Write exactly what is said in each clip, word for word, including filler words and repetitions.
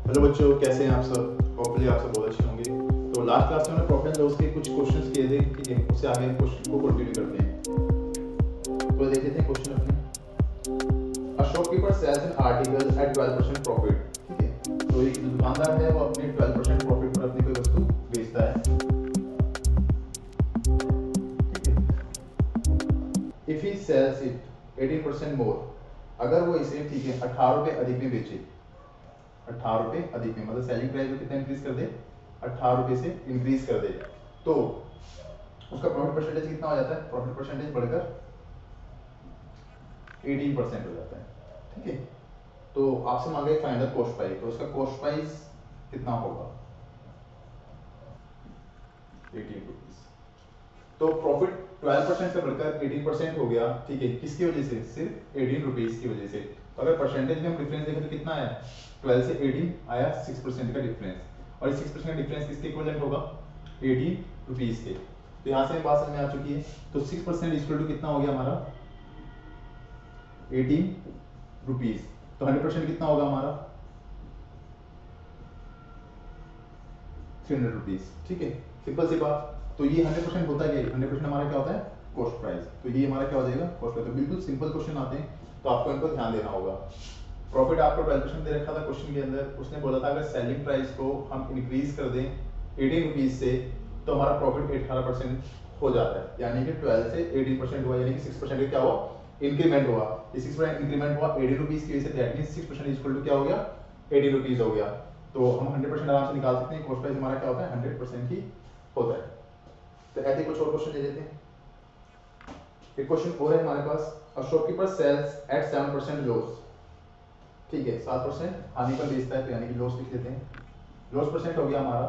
Hello बच्चों, कैसे हैं आप सब? होपफुली आप सब बहुत अच्छे होंगे। तो लास्ट क्लास में हमने प्रॉफिट एंड लॉस के कुछ क्वेश्चंस किए थे, ठीक है। उससे आगे हम क्वेश्चन को कंटिन्यू करते हैं। तो देख लेते हैं क्वेश्चन अपने। A shopkeeper sells an article at twelve percent profit, ठीक है। तो एक दुकानदार है, वो अपने ट्वेल्व परसेंट प्रॉफिट पर अपनी कोई वस्तु बेचता है, ठीक है। If he sells it eighteen percent more, अगर वो इसे, ठीक है, अठारह रुपए अधिक में बेचे, अठारह रुपए अधिक में, मतलब सेलिंग प्राइस में कितना इंक्रीज कर दे, अठारह रुपए से इंक्रीज कर दे, तो उसका प्रॉफिट परसेंटेज कितना हो जाता है? प्रॉफिट परसेंटेज बढ़कर अठारह परसेंट हो जाता है, ठीक है। तो आपसे मांगे फाइंड द कॉस्ट प्राइस, तो उसका कॉस्ट प्राइस कितना होगा? अठारह रुपीस। तो प्रॉफिट ट्वेल्व परसेंट से बढ़कर अठारह परसेंट हो गया, ठीक है। किसकी वजह से? सिर्फ अठारह रुपीस की वजह से। तो अगर परसेंटेज में हम डिफरेंस देखें तो कितना आया? ट्वेल्व से अठारह आया, सिक्स परसेंट का डिफरेंस। और इस सिक्स परसेंट का डिफरेंस किसके इक्विवेलेंट होगा? अठारह रुपीस के। तो यहाँ से बात समझ में आ चुकी है। तो सिक्स परसेंट इक्वल टू कितना हो गया हमारा? अठारह रुपीस। तो हंड्रेड परसेंट कितना होगा हमारा? थ्री हंड्रेड रुपीस, ठीक है। सिंपल सी बात। तो ये हंड्रेड परसेंट होता है, हंड्रेड परसेंट हमारा क्या होता है? Cost price. तो ये हमारा क्या हो जाएगा? Cost price. तो बिल्कुल सिंपल क्वेश्चन आते हैं, तो आपको इनको ध्यान देना होगा। प्रॉफिट आपको ट्वेल्व परसेंट दे रखा था क्वेश्चन के अंदर। उसने बोला था अगर सेलिंग प्राइस को हम इंक्रीज कर दें एटीन रुपीज से, तो हमारा प्रॉफिट अठारह परसेंट हो जाता है। यानी कि ट्वेल्व से एटीन परसेंट हुआ, यानी कि सिक्स परसेंट क्या हुआ? इंक्रीमेंट हुआ। ये सिक्स परसेंट इंक्रीमेंट हुआ एटीन रुपीज की वजह से, that means six percent equal to क्या हो गया? एटीन रुपीज हो गया। तो हम हंड्रेड परसेंट आराम से निकाल सकते हैं। कॉस्ट प्राइस हमारा क्या होता है? हंड्रेड परसेंट ही होता है। तो ऐसे कुछ और क्वेश्चन ले लेते हैं। एक क्वेश्चन और है हमारे पास। A shopkeeper sells at seven percent loss, ठीक है। सात परसेंट हानि पर बेचता है, तो यानी कि लॉस लिख लेते हैं। लॉस परसेंट हो गया हमारा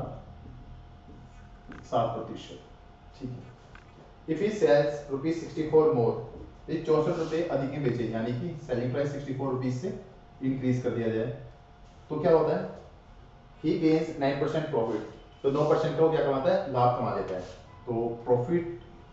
सात प्रतिशत, ठीक है। If he sells rupees sixty four more, ये चौसठ रुपए अधिक में बेचे, यानी कि selling price sixty four rupees से इंक्रीज कर दिया जाए, तो क्या होता है? He gains nine percent profit. तो नौ परसेंट का वो क्या कमाता है? लाभ कमा लेता है। तो प्रॉफिट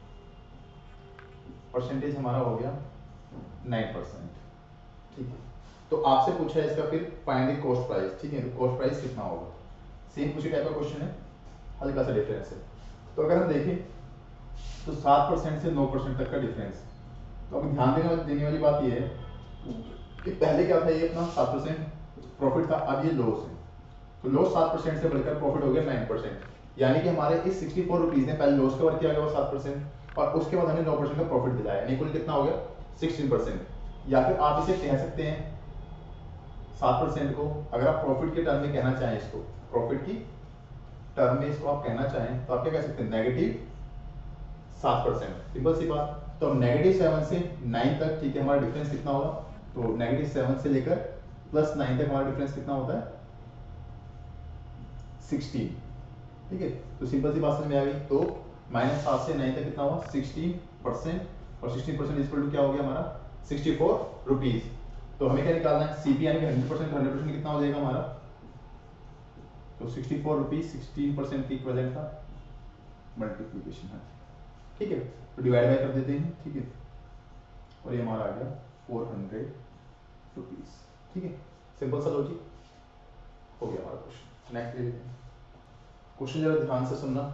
परसेंटेज हमारा हो गया नाइन परसेंट, ठीक है। तो आपसे पूछा है इसका फिर फाइंड द कॉस्ट प्राइस, ठीक है। तो कॉस्ट प्राइस कितना होगा? सेम उसी टाइप का क्वेश्चन है, हल्का सा डिफरेंस है। तो अगर हम देखें तो सात परसेंट से नौ परसेंट तक का डिफरेंस। तो अब ध्यान देने वाली देने वाली बात यह है कि पहले क्या था? ये अपना सात परसेंट प्रॉफिट था, अब ये लॉस है। तो लॉस सात परसेंट से बढ़कर प्रॉफिट हो गया नाइन परसेंट, यानी कि हमारे इस सिक्सटी फोर रुपीज ने पहले लॉस कवर किया गया वो सात परसेंट, और उसके बाद हमें नौ परसेंट का प्रॉफिट दिलाया, यानी कुल कितना हो गया? Sixteen percent. या फिर आप इसे कह सकते हैं सात परसेंट को, अगर आप प्रॉफिट के टर्म में कहना चाहें, इसको प्रॉफिट की टर्म में इसको आप कहना चाहें, तो आप क्या कह सकते हैं? नेगेटिव सात परसेंट। सिंपल सी बात। तो नेगेटिव सेवन से नाइन तक, ठीक है, हमारा डिफरेंस कितना होगा? तो नेगेटिव सेवन से लेकर प्लस नाइन तक हमारा डिफरेंस कितना होता है? सिक्सटीन, ठीक है। तो सिंपल सी बात समझ में आ गई। तो माइनस सात से नाइन तक कितना हुआ? Sixteen percent. और सिक्सटीन परसेंट इक्वल टू क्या हो गया हमारा? Sixty four rupees. तो हमें क्या निकालना है? सीपी, यानी कि हंड्रेड परसेंट। हंड्रेड परसेंट कितना हो जाएगा हमारा? तो sixty four rupees sixteen percent की इक्विवेलेंट का मल्टीप्लिकेशन है, ठीक है। तो डिवाइड बाय कर देते हैं, ठीक है। और ये हमारा आ गया फोर हंड्रेड रुपीज, ठीक है। सिंपल सा लॉजिक हो गया हमारा क्वेश्चन। नेक्स्ट ले लेते हैं क्वेश्चन, जरा ध्यान से सुनना।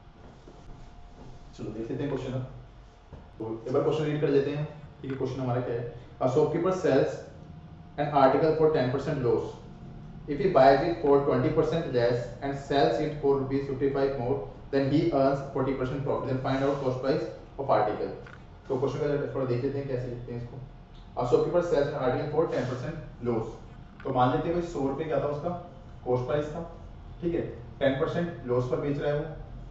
चलो देख लेते हैं क्वेश्चन। तो एक बार क्वेश्चन रीड कर लेते हैं, ठीक है। क्वेश्चन हमारा क्या है? A shopkeeper sells an article for ten percent loss, if he buys it for twenty percent less and sells it for rupees fifty-five more, then he earns forty percent profit. Then find out cost price of article. तो question का थोड़ा देख लेते हैं कैसे लिखते हैं इसको। A shopkeeper sells an article for ten percent loss, तो मान लेते हैं भाई सौ रुपए क्या था उसका कॉस्ट प्राइस था, ठीक है। टेन परसेंट लॉस पर बेच रहा है वो,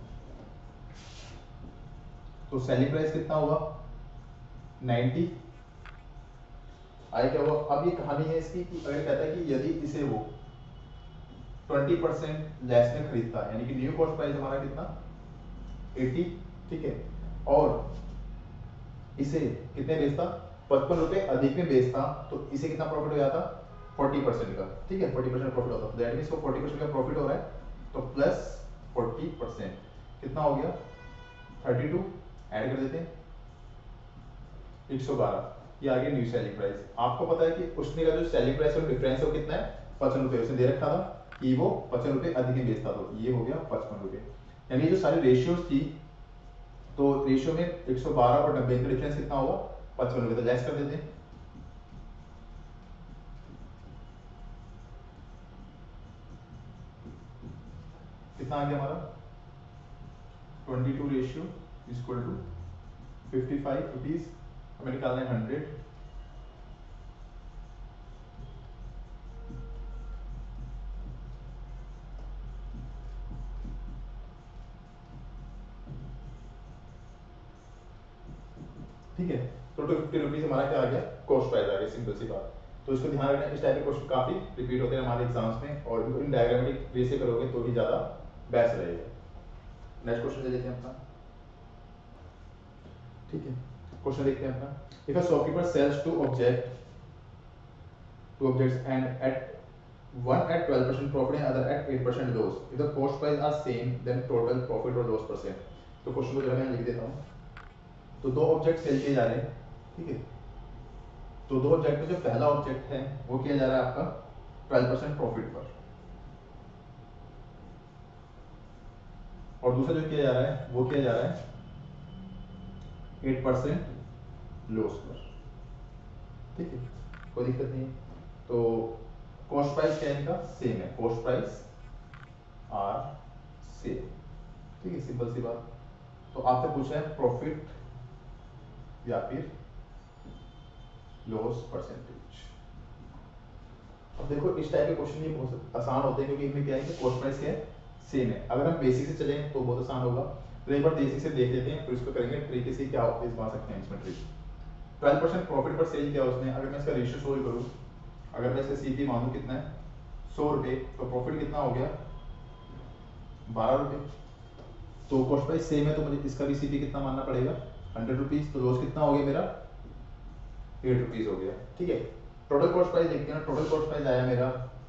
तो सेलिंग प्राइस कितना होगा? नाइन्टी। आगे क्या हुआ? अब ये कहानी है इसकी कि अगर कहता है कि यदि इसे वो ट्वेंटी परसेंट लेस में खरीदता है, यानी कि न्यू कॉस्ट प्राइस हमारा कितना? अस्सी, ठीक है। और इसे कितने बेचता? पचपन रुपए अधिक में बेचता, तो इसे कितना प्रॉफिट हो जाता? फोर्टी परसेंट का, ठीक है। फोर्टी परसेंट प्रॉफिट होता, दैट मींस को फोर्टी परसेंट का प्रॉफिट हो रहा है, तो प्लस फोर्टी परसेंट कितना हो गया? Thirty two. ऐड कर देते हैं, एक सौ बारह। ये आ गया न्यू सेलिंग प्राइस। आपको पता है कि उसने का जो सेलिंग प्राइस और डिफरेंस है वो कितना है? पचपन रुपए उसने दे रखा था, कि वो पचपन रुपये अधिक में बेचता, तो ये हो गया पचपन रुपये। यानी जो सारी रेशियोज थी, तो रेशियो में एक सौ बारह और नब्बे का डिफरेंस कितना होगा, पचपन रुपये। तो लेस कर देते हैं, कितना आ गया हमारा, twenty two ratio equal to fifty five rupees, हमें निकालना है हंड्रेड, ठीक है। तो टू फिफ्टी रुपीज हमारा क्या आ गया, कॉस्ट प्राइस आ गया, सिंपल सी बात। तो इसको ध्यान रखना, इस टाइप के क्वेश्चन काफी रिपीट होते हैं हमारे एग्जाम्स में, और इनको इन डायग्रामेटिक वे से करोगे तो भी ज्यादा बेस्ट रहेगा। नेक्स्ट क्वेश्चन ले लेते हैं अपना, ठीक है। क्वेश्चन देखते हैं अपना, if a shopkeeper sells two object two objects and at one at twelve percent profit and other at eight percent loss, if the cost price are same then total profit or loss percent। तो question को जरा मैं लिख देता हूँ। तो दो object cell किए जा रहे हैं, ठीक है। तो दो ऑब्जेक्ट में जो पहला ऑब्जेक्ट है वो किया जा रहा है आपका ट्वेल्व परसेंट प्रॉफिट पर, और दूसरा जो किया जा रहा है वो किया जा रहा है एट परसेंट लॉस पर, ठीक है। कोई दिक्कत नहीं है। तो कॉस्ट प्राइस क्या है इनका, सेम है, कॉस्ट प्राइस आर सेम, ठीक है, सिंपल सी बात। तो आपसे पूछा है प्रॉफिट या फिर लॉस परसेंटेज। अब देखो इस टाइप के क्वेश्चन ये बहुत आसान होते हैं, क्योंकि इनमें क्या है कि कॉस्ट प्राइस क्या है, सेम है। अगर हम बेसिक से चलें तो बहुत आसान होगा, तो एक बार बेसिक से देख लेते हैं, फिर इसको करेंगे तरीके से क्या इस्तेमाल सकते हैं इसमें ट्रिक। ट्वेल्व परसेंट प्रॉफिट पर सेल किया उसने, अगर मैं इसका रेशियो सोल्व करूँ, अगर मैं इसका सीपी मानूं कितना है सौ रुपये, तो प्रॉफिट कितना हो गया बारह रुपये। तो कॉस्ट प्राइस सेम है तो मुझे इसका भी सीपी कितना मानना पड़ेगा हंड्रेड रुपीज, तो लॉस कितना हो गया मेरा एट रुपीज हो गया, ठीक है। टोटल कॉस्ट प्राइस देखते हैं, टोटल कॉस्ट प्राइस आया मेरा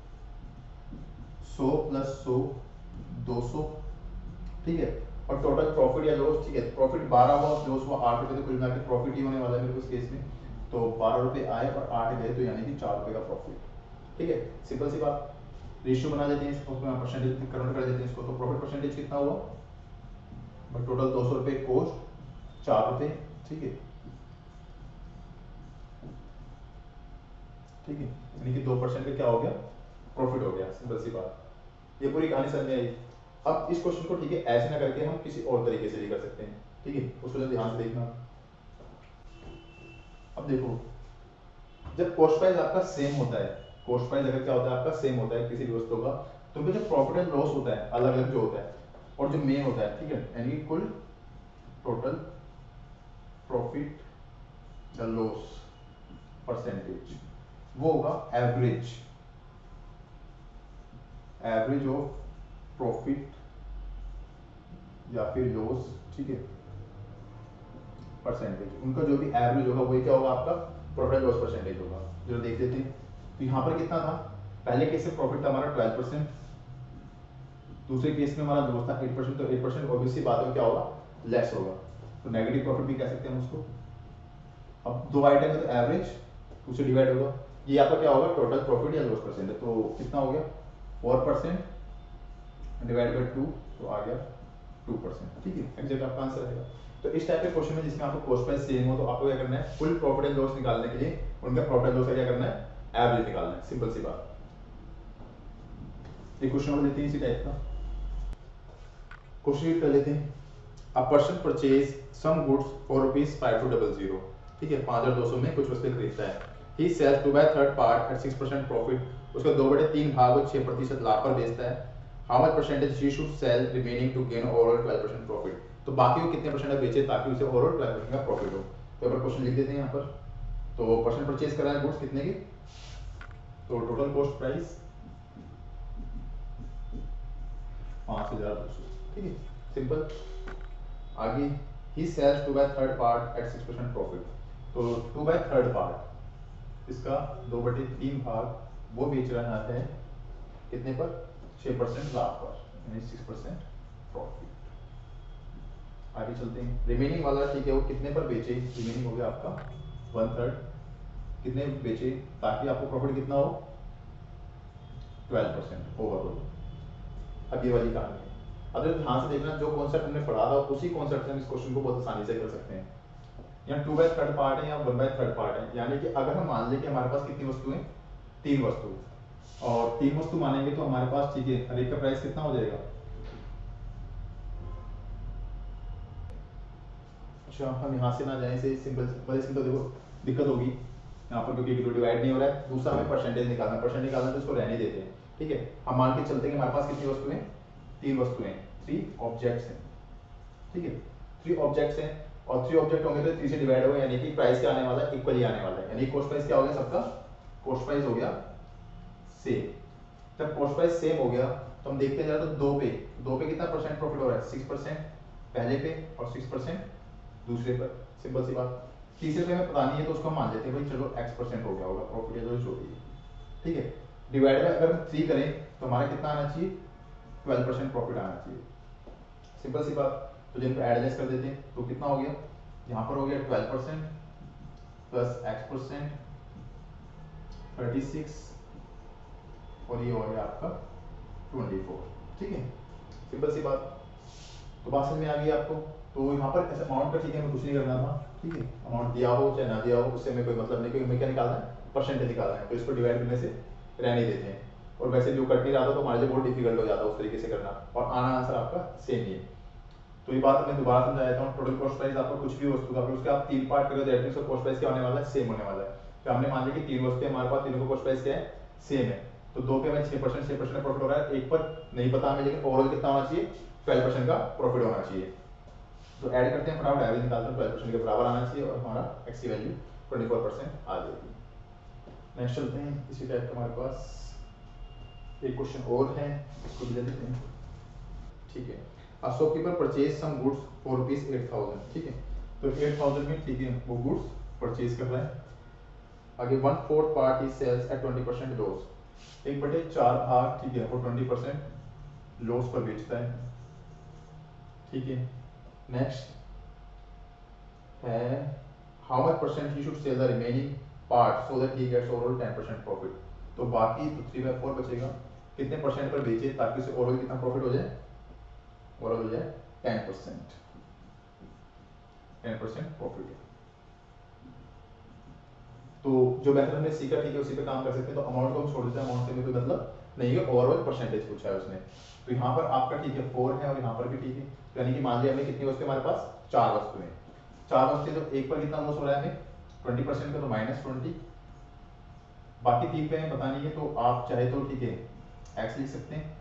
सौ प्लस सौ दो सौ, ठीक है। और टोटल प्रॉफिट या लॉस, ठीक है, प्रॉफिट बारह हुआ, लॉस हुआ आठ रुपये, तो कुल मिलाकर प्रॉफिट ही होने वाला है मेरे को इस केस में। तो बारह रुपये आए और आठ गए, तो यानी कि चार रुपये का प्रॉफिट, ठीक है, सिंपल सी बात। रेशियो बना देते हैं इसको, परसेंटेज कन्वर्ट कर देते हैं इसको, तो प्रॉफिट परसेंटेज कितना हुआ, बट टोटल दो सौ रुपये, कॉस्ट चार रुपये, ठीक है, ठीक है, यानी कि दो परसेंट का क्या हो गया प्रॉफिट हो गया, सिंपल सी बात। ये पूरी कहानी समझ में आई। अब इस क्वेश्चन को, ठीक है, ऐसे ना करके हम किसी और तरीके से भी कर सकते हैं, ठीक है, उसको जरा ध्यान से देखना। अब देखो, जब कॉस्ट प्राइस आपका सेम होता है, कॉस्ट प्राइस अगर क्या होता है आपका सेम होता है किसी भी वस्तु का, तो उनका जो प्रॉफिट एंड लॉस होता है अलग अलग जो होता है, और जो मेन होता है, ठीक है, यानी कुल टोटल प्रॉफिट या लॉस परसेंटेज, वो होगा एवरेज एवरेज ऑफ प्रॉफिट या फिर लॉस, ठीक है, परसेंटेज। उनका जो भी एवरेज होगा वही क्या होगा आपका प्रॉफिट लॉस परसेंटेज होगा। जो देख लेते हैं, तो यहाँ पर कितना था, पहले केस में प्रॉफिट था हमारा ट्वेल्व परसेंट, दूसरे केस में हमारा लॉस था एट परसेंट, तो एट परसेंट ऑब्वियसली बात में क्या होगा लेस होगा, तो नेगेटिव प्रॉफिट भी कह सकते हैं हम उसको। अब दो आइटम है तो एवरेज उससे डिवाइड होगा, ये आपका क्या होगा टोटल प्रॉफिट या लॉस परसेंट, तो कितना हो गया four percent divide by two, तो आ गया टू परसेंट, ठीक है, एग्जैक्ट आपका आंसर आएगा। तो इस टाइप के क्वेश्चन में जिसमें आपको कॉस्ट प्राइस सेम हो, तो आपको क्या करना है, फुल प्रॉफिट एंड लॉस निकालने के लिए उनका प्रॉफिट एंड लॉस का क्या करना है, एवरेज निकालना है, सिंपल सी बात। एक क्वेश्चन और लेते हैं इसी टाइप का, क्वेश्चन कर लेते हैं। A person purchase some goods for rupees five two double zero, ठीक है, पाँच हजार दो सौ में कुछ वस्तुएं खरीदता है। He sells two by third part at six percent profit, उसका दो बटे तीन भाग और छह प्रतिशत लाभ पर बेचता है। How much percentage he should sell remaining to gain overall twelve percent profit, तो बाकी वो कितने परसेंट बेचे ताकि उसे ओवरऑल ट्वेल्व परसेंट का प्रॉफिट हो। तो अगर क्वेश्चन लिख देते हैं यहाँ पर, तो परसेंट परचेज करा है गुड्स कितने की, तो टोटल कॉस्ट प्राइस पाँच हजार दो सौ, ठीक है, सिंपल। आगे he sells two by third part at six percent profit, तो टू बाय थर्ड पार्ट इसका दो बटे तीन भाग वो बेच रहा है कितने पर, छह परसेंट लाभ पर, यानी सिक्स परसेंट प्रॉफिट। आगे चलते हैं, रिमेनिंग वाला, ठीक है, वो कितने पर बेचे, रिमेनिंग हो गया आपका वन थर्ड, कितने बेचे ताकि आपको प्रॉफिट कितना हो ट्वेल्व परसेंट ओवरऑल। अब ये वाली कहानी है। अब जब ध्यान से देखना, जो कॉन्सेप्ट हमने पढ़ा था उसी कॉन्सेप्ट से हम इस क्वेश्चन को बहुत आसानी से कर सकते हैं। यहाँ टू बाय थर्ड पार्ट है या वन बाय थर्ड पार्ट है, यानी कि अगर हम मान लें कि हमारे पास कितनी वस्तुएं, तीन वस्तु, और तीन वस्तु मानेंगे तो हमारे पास ठीक है हर एक का प्राइस कितना हो जाएगा। अच्छा हम यहाँ से ना जाए से सिंपल सिंपल सिंपल देखो दिक्कत होगी यहाँ पर, क्योंकि डिवाइड नहीं हो रहा है। दूसरा हमें परसेंटेज निकालना है, परसेंटेज निकालना तो इसको रहने देते हैं, ठीक है। हम मान के चलते हैं कि हमारे पास कितनी वस्तुएं, तीन वस्तुएं, थ्री ऑब्जेक्ट्स हैं, ठीक है। थ्री ऑब्जेक्ट्स हैं और थ्री ऑब्जेक्ट होंगे तो थ्री से डिवाइड होगा, यानी कि प्राइस क्या आने वाला है, इक्वली आने वाला है, यानी कॉस्ट प्राइस क्या हो गया सबका, कॉस्ट प्राइस हो गया सेम। जब कॉस्ट प्राइस सेम हो गया तो हम देखते जाए तो दो पे दो पे कितना परसेंट प्रॉफिट हो रहा है, सिक्स परसेंट पहले पे और सिक्स परसेंट दूसरे पर, सिंपल सी बात। तीसरे पे हमें पता नहीं है तो उसको हम मान लेते हैं भाई चलो एक्स परसेंट हो गया होगा प्रॉफिट, या जो भी है, ठीक है। डिवाइड बाय अगर हम थ्री करें तो हमारा कितना आना चाहिए, ट्वेल्व परसेंट प्रॉफिट आना चाहिए, सिंपल सी बात। तो जिनको एडजस्ट कर देते हैं तो कितना हो गया, यहाँ पर हो गया twelve percent plus X percent thirty six और ये हो गया आपका ट्वेंटी फोर, ठीक है, सिंपल सी बात। तो बात समझ में आ गई आपको। तो यहाँ पर ऐसे अमाउंट का ठीक है हमें कुछ नहीं करना था, ठीक है, अमाउंट दिया हो चाहे ना दिया हो उससे हमें कोई मतलब नहीं, क्योंकि हमें क्या निकालना है, परसेंटेज निकालना है, तो इसको डिवाइड करने से रहने देते हैं। और वैसे जो कट नहीं रहा था तो हमारे लिए बहुत डिफिकल्ट हो जाता है उस तरीके से करना, और आना आंसर आपका सेम ही है। तो ये बात मैं दोबारा समझा देता हूँ, टोटल कॉस्ट प्राइस आपको कुछ भी वस्तु का उसके आप तीन पार्ट करो, दैट मींस कॉस्ट प्राइस क्या होने वाला है, सेम होने वाला है। तो हमने मान लिया कि तीन वस्तु हमारे पास, तीनों का कॉस्ट प्राइस क्या है, सेम है। तो दो पे हमें छह परसेंट छह परसेंट प्रॉफिट हो रहा है, एक पर नहीं पता हमें, लेकिन ओवरऑल कितना होना चाहिए, ट्वेल्व परसेंट का प्रॉफिट होना चाहिए। तो ऐड करते हैं, फटाफट एवरेज निकालते हैं, ट्वेल्व परसेंट के बराबर आना चाहिए और हमारा एक्स की वैल्यू ट्वेंटी फोर परसेंट आ जाएगी। नेक्स्ट चलते हैं, इसी टाइप का हमारे पास एक क्वेश्चन और है, इसको भी ले लेते हैं, ठीक है। A shopkeeper purchase some goods for rupees eight thousand, ठीक है। तो एट थाउजेंड में ठीक है वो गुड्स परचेज कर रहा है। आगे one fourth part he sells at twenty percent loss, एक बटे चार भाग ठीक है वो ट्वेंटी परसेंट लॉस पर बेचता है, ठीक है। नेक्स्ट है how much percent he should sell the remaining part so that he gets overall ten percent profit. तो बाकी तो थ्री बाय फोर बचेगा, कितने परसेंट पर बेचे ताकि उसे ओवरऑल कितना प्रॉफिट हो जाए, ओवरऑल हो जाए ten percent, ten percent profit. तो जो मेथड हमने सीखा ठीक है उसी पे काम कर सकते हैं। तो अमाउंट को हम छोड़ देते हैं, अमाउंट से भी कोई मतलब नहीं है, ओवरऑल परसेंटेज पूछा है उसने। तो यहाँ पर आपका ठीक है फोर है और यहाँ पर भी ठीक है, तो यानी कि मान लिया हमने कितनी वस्तु हमारे पास, चार वस्तुएं, चार वस्तुएं, तो एक पर कितना लॉस हो रहा है हमें, ट्वेंटी परसेंट का, तो माइनस ट्वेंटी। बाकी तीन पे हमें पता नहीं है, तो आप चाहे तो ठीक है एक्स लिख सकते हैं,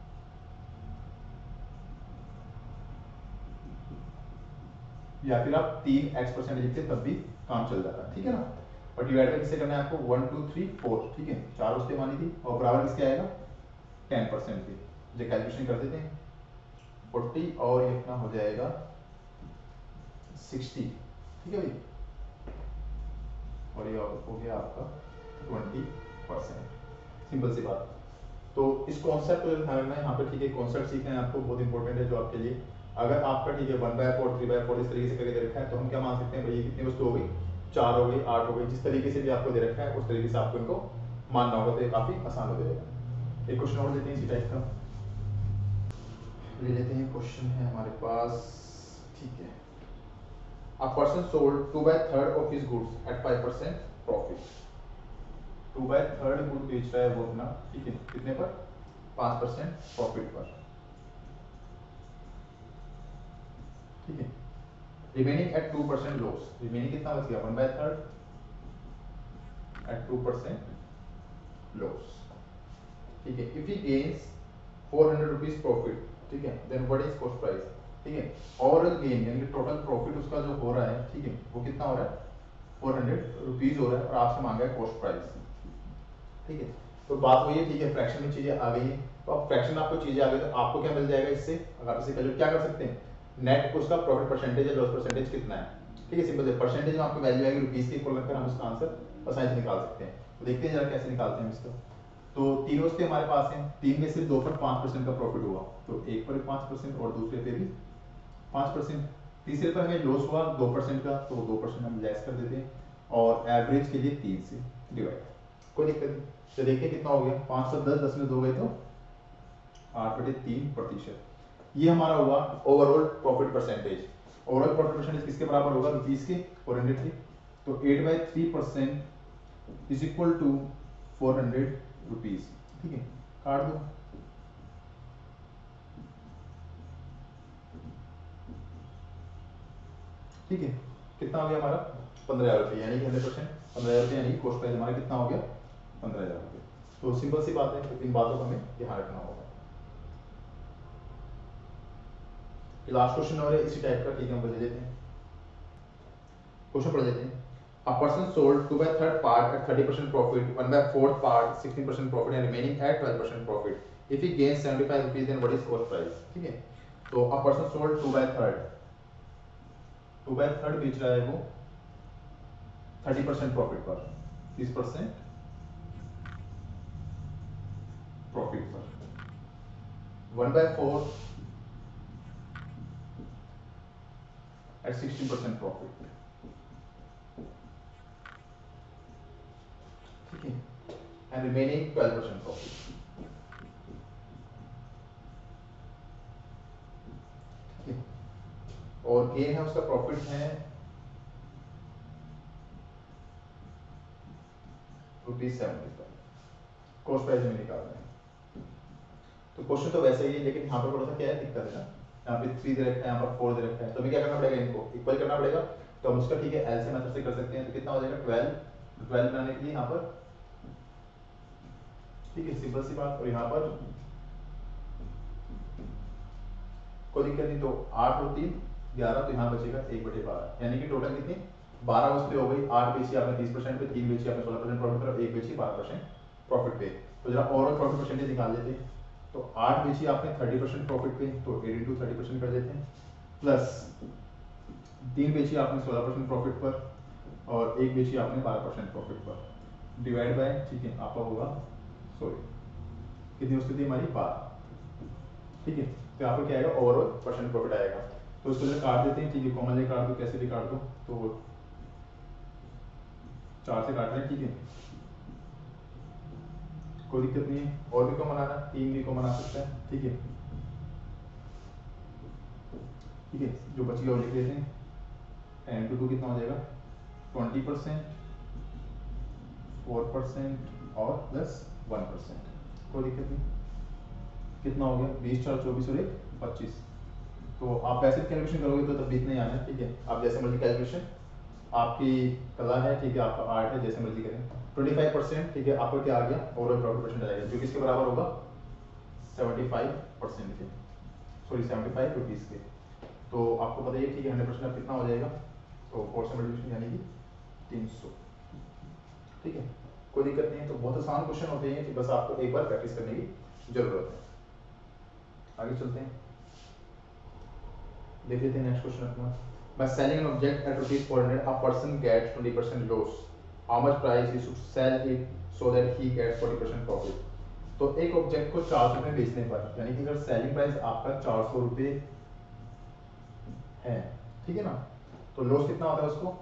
या फिर आप तीन एक्स परसेंट लिखते तब भी काम चल जाता है, ठीक है ना। और डिवाइड किससे करना है आपको, वन टू थ्री फोर, ठीक है, चार वस्तुएं मानी थी और बराबर किसके आएगा, टेन परसेंट के। जो कैलकुलेशन कर देते हैं, फोर्टी और ये अपना हो जाएगा सिक्सटी, ठीक है भाई, और ये हो गया आपका ट्वेंटी परसेंट, सिंपल सी बात। तो इस कॉन्सेप्ट को ध्यान रखना है यहाँ पे, ठीक है, कॉन्सेप्ट सीखना है आपको, बहुत इंपॉर्टेंट है जो आपके लिए। अगर आपका ठीक है one by four three by four इस तरीके से करके दे रखा है तो हम क्या मान सकते हैं भाई, ये कितनी वस्तु हो गई, चार हो गई, आठ हो गई, जिस तरीके से भी आपको दे रखा है उस तरीके से आपको इनको मानना होगा, तो ये काफी आसान हो जाएगा। एक क्वेश्चन और लेते हैं इसी टाइप का, ले लेते हैं, क्वेश्चन है हमारे पास, ठीक है। A person sold two by third of his goods at five percent profit. Two by third good बेच रहा है वो अपना, ठीक है, कितने पर, पांच परसेंट प्रॉफिट पर, ठीक है। Remaining at two percent loss, remaining कितना बच गया, one by third at two percent loss, ठीक है। If he gains four hundred rupees profit, ठीक है, then what is cost price, ठीक है। ओवरऑल गेन यानी कि टोटल प्रॉफिट उसका जो हो रहा है, ठीक है, वो कितना हो रहा है, फोर हंड्रेड रुपीज हो रहा है, और आपसे मांगा है कॉस्ट प्राइस, ठीक है। तो बात वही है, ठीक है, फ्रैक्शन में चीजें आ गई हैं, तो अब फ्रैक्शन में आपको चीजें आ गई तो आपको क्या मिल जाएगा इससे, अगर आप इसे कैलकुलेट क्या कर सकते हैं, नेट उसका प्रॉफिट परसेंटेज या लॉस परसेंटेज कितना है, ठीक है, सिंपल है, परसेंटेज में आपको वैल्यू आएगी रुपीस की, कॉलम पर हम उसका आंसर आसानी से निकाल सकते हैं। तो देखते हैं जरा कैसे निकालते हैं इसको। तो तीन वस्तुएं हमारे पास हैं, तीन में से दो पर पांच परसेंट का प्रॉफिट हुआ, तो एक पर पांच परसेंट और दूसरे पे भी पांच परसेंट, तीसरे पर हमें लॉस हुआ दो परसेंट का, तो दो परसेंट हम लेस कर देते हैं, और एवरेज के लिए तीन से डिवाइड, कोई दिक्कत नहीं। तो देखिए कितना हो गया, पाँच सौ दस, दस में दो गए तो आठ बटे तीन प्रतिशत। ये हमारा हुआ overall profit percentage. Overall profit percentage किसके बराबर होगा, रुपीज के फोर हंड्रेड के। तो eight by three percent is equal to four hundred rupees. ठीक है, काट दो। ठीक है, कितना हो गया हमारा पंद्रह हजार रुपये, यानी कि हंड्रेड परसेंट पंद्रह हजार रुपये, यानी कॉस्ट प्राइस हमारा कितना हो गया पंद्रह हजार रुपये। तो सिंपल सी बात है, तो इन बातों को हमें ध्यान रखना होगा। लास्ट क्वेश्चन और है इसी टाइप का, ठीक है, हम बदल देते हैं। क्वेश्चन पढ़ लेते हैं। A person sold two by third part at thirty percent profit, one by fourth part sixteen percent profit and remaining at twelve percent profit. If he gains seventy-five rupees, then what is cost price? ठीक है, तो a person sold two by third, two by third बेच रहा है वो thirty percent profit पर, तीस percent profit पर, one by four at sixteen percent profit. ठीक है, and remaining twelve percent profit. ठीक है, और गेन है उसका, प्रॉफिट है rupees seventy five, cost price में निकालना है। तो क्वेश्चन तो वैसे ही है, लेकिन यहाँ पर थोड़ा सा क्या है, दिक्कत है ना, यहाँ पे थ्री दे रखा है, यहाँ पर फोर दे रखा है, तो हमें क्या करना पड़ेगा, इनको इक्वल करना पड़ेगा। तो हम उसका ठीक है एल से मेथड से कर सकते हैं। तो कितना हो जाएगा ट्वेल्व, ट्वेल्व बनाने के लिए यहाँ पर, ठीक है, सिंपल सी बात। और यहाँ पर कोई दिक्कत नहीं, तो आठ और तीन ग्यारह, तो यहाँ बचेगा एक बटे बारह, यानी कि टोटल कितनी बारह वस्तुएं हो गई। आठ बेची आपने तीस परसेंट पे, तीन बेची आपने सोलह परसेंट प्रॉफिट पर, एक बेची बारह परसेंट प्रॉफिट पे। तो जरा ओवरऑल प्रॉफिट परसेंटेज निकाल लेते हैं। तो आठ बेची आपने थर्टी परसेंट प्रॉफिट पे, तो एट इंटू थर्टी परसेंट कर देते हैं, प्लस तीन बेची आपने सोलह परसेंट प्रॉफिट पर, और एक बेची आपने बारह परसेंट प्रॉफिट पर, डिवाइड बाय, ठीक है, आपका होगा सॉरी कितनी वस्तु थी हमारी बारह। ठीक है, तो यहाँ पर क्या आएगा, ओवरऑल परसेंट प्रॉफिट आएगा। तो इसको जरा काट देते हैं, ठीक है, कॉमनली काट दो, कैसे भी काट दो, तो चार से काट रहे हैं, ठीक है, कोई दिक्कत नहीं है। और भी कॉमन आना, तीन भी कॉमन आ सकता है, ठीक है। ठीक है, जो बच गया वो लिख लेते हैं, टेन टू टू कितना हो जाएगा ट्वेंटी परसेंट, फोर परसेंट और प्लस वन परसेंट, कोई दिक्कत नहीं। कितना हो गया, बीस चार चौबीस और एक पच्चीस। तो आप वैसे कैलकुलेशन करोगे तो तब भी इतना ही आना है, ठीक है, आप जैसे मर्जी कैलकुलेशन, आपकी कला है, ठीक है, आपका आर्ट है, जैसे मर्जी करें। ट्वेंटी फाइव परसेंट, ठीक है, आपका क्या आ गया, ओवरऑल प्रॉफिट परसेंट आएगा, जो किसके बराबर होगा सेवेंटी फाइव परसेंट के, सॉरी सेवेंटी फाइव रुपीज़ के। तो आपको पता ही है, ठीक है, हंड्रेड परसेंट कितना हो जाएगा, तो फोर से मल्टीप्लिकेशन यानी कि तीन सौ। ठीक है, कोई दिक्कत नहीं है। तो बहुत आसान क्वेश्चन होते हैं, बस आपको एक बार प्रैक्टिस करने की जरूरत है। आगे चलते हैं, देख लेते हैं नेक्स्ट क्वेश्चन अपना। By selling an object at rupees four hundred, a person gets twenty percent loss. How much price he should sell it so that he gets forty percent profit? तो एक ऑब्जेक्ट को चार सौ में बेचने पर, यानी कि अगर सेलिंग प्राइस आपका चार सौ रुपये है, ठीक है ना, तो लॉस कितना होता है उसको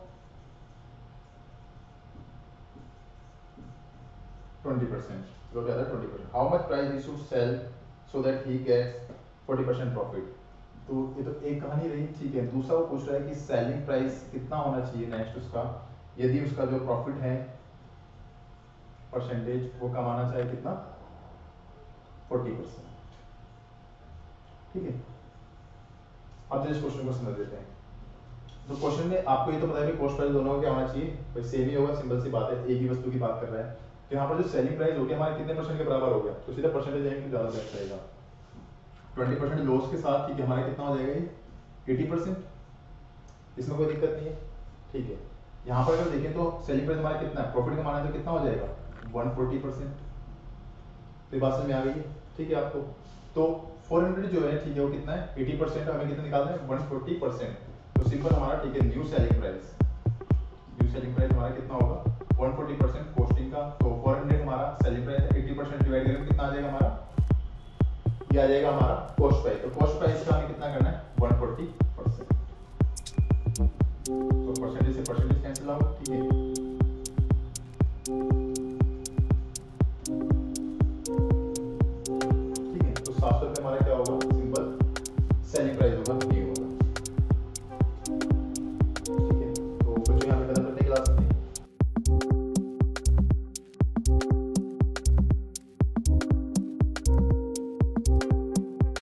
ट्वेंटी परसेंट, लॉस आता है twenty percent. How much price he should sell so that he gets forty percent profit. तो ये तो एक कहानी रही, ठीक है। दूसरा वो पूछ रहा है कि सेलिंग प्राइस कितना होना चाहिए नेक्स्ट उसका, यदि उसका जो प्रॉफिट है परसेंटेज वो कमाना चाहे कितना फोर्टी परसेंट। ठीक है, अब इस क्वेश्चन को समझ लेते हैं। तो क्वेश्चन में आपको ये तो पता है कि कॉस्ट प्राइस दोनों का क्या होना चाहिए, भाई सेम ही होगा, सिंपल सी बात है, एक ही वस्तु की बात कर रहा है। तो यहाँ पर जो सेलिंग प्राइस हो गया हमारे कितने परसेंट के बराबर हो गया, तो सीधा परसेंटेज जाएंगे तो ज्यादा बेस्ट रहेगा। ट्वेंटी परसेंट लॉस के साथ, ठीक है, हमारा कितना हो जाएगा ये एटी परसेंट, इसमें कोई दिक्कत नहीं है। ठीक है, यहाँ पर अगर देखें तो सेलिंग प्राइस हमारा कितना है, प्रॉफिट कमाना है तो कितना हो जाएगा वन फोर्टी परसेंट। तो ये बात समझ में आ गई है, ठीक है आपको। तो फोर हंड्रेड जो है, ठीक है, वो कितना है एटी परसेंट, हमें कितना निकालना है वन फोर्टी परसेंट। तो सिंपल हमारा, ठीक है, new selling price, new selling price हमारा कितना होगा वन फोर्टी परसेंट कॉस्टिंग का। तो फोर हंड्रेड हमारा सेलिंग प्राइस है, एटी परसेंट डिवाइड करेंगे कितना आ जाएगा हमारा, ये आ जाएगा हमारा कॉस्ट प्राइस। तो कॉस्ट प्राइस का हमें कितना करना है वन फोर्टी परसेंट। तो परसेंटेज से परसेंटेज कैंसिल आउट, ठीक है। मास्टर पे हमारा क्या होगा